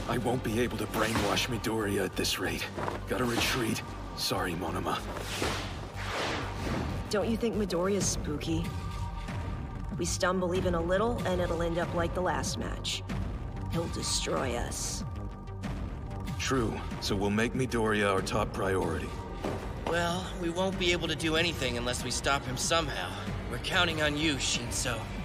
I won't be able to brainwash Midoriya at this rate. Gotta retreat. Sorry, Monoma. Don't you think Midoriya's spooky? We stumble even a little, and it'll end up like the last match. He'll destroy us. True, so we'll make Midoriya our top priority. Well, we won't be able to do anything unless we stop him somehow. We're counting on you, Shinsou.